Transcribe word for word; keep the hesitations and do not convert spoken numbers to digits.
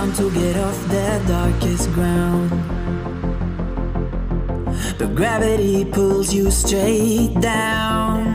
want to get off that darkest ground, but gravity pulls you straight down.